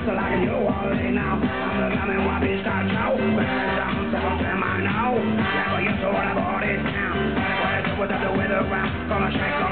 So like you all day now, I'm the guy in Wabi Scott show. Burn down, so I'm saying I know. Yeah, but you're so what I bought it down. What I do without the weather ground, gonna shake